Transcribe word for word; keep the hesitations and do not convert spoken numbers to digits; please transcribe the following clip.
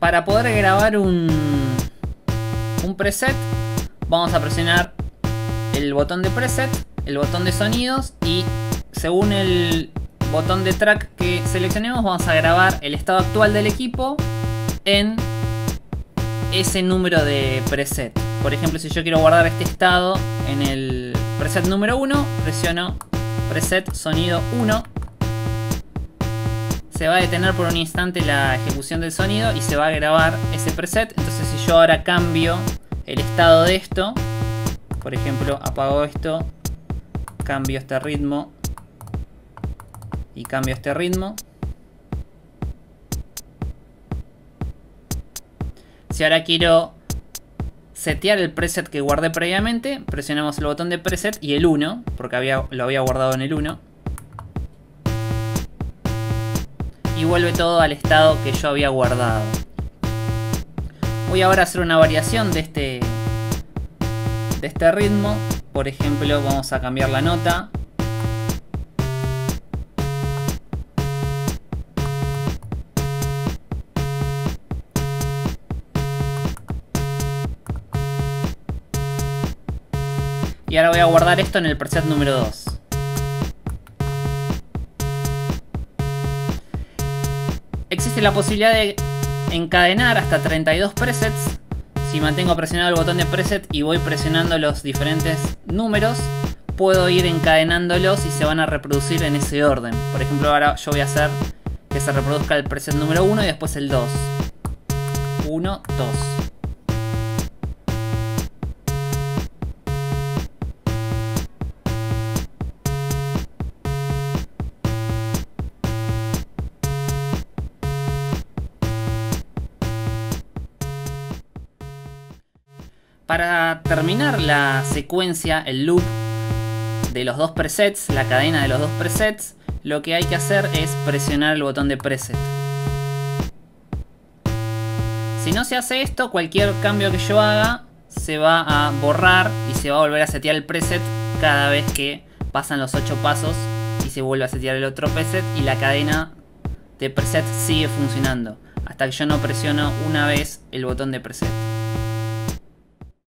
para poder grabar un, un preset, vamos a presionar el botón de preset, el botón de sonidos, y según el botón de track que seleccionemos vamos a grabar el estado actual del equipo en ese número de preset. Por ejemplo, si yo quiero guardar este estado en el preset número uno, presiono preset sonido uno. Se va a detener por un instante la ejecución del sonido y se va a grabar ese preset. Entonces si yo ahora cambio el estado de esto, por ejemplo apago esto, cambio este ritmo y cambio este ritmo. Si ahora quiero setear el preset que guardé previamente, presionamos el botón de preset y el uno, porque había, lo había guardado en el uno. Y vuelve todo al estado que yo había guardado. Voy ahora a hacer una variación de este, de este ritmo. Por ejemplo, vamos a cambiar la nota. Y ahora voy a guardar esto en el preset número dos. Existe la posibilidad de encadenar hasta treinta y dos presets. Si mantengo presionado el botón de preset y voy presionando los diferentes números, puedo ir encadenándolos y se van a reproducir en ese orden. Por ejemplo, ahora yo voy a hacer que se reproduzca el preset número uno y después el dos. uno, dos. Para terminar la secuencia, el loop de los dos presets, la cadena de los dos presets, lo que hay que hacer es presionar el botón de preset. Si no se hace esto, cualquier cambio que yo haga se va a borrar y se va a volver a setear el preset cada vez que pasan los ocho pasos y se vuelve a setear el otro preset y la cadena de preset sigue funcionando hasta que yo no presiono una vez el botón de preset.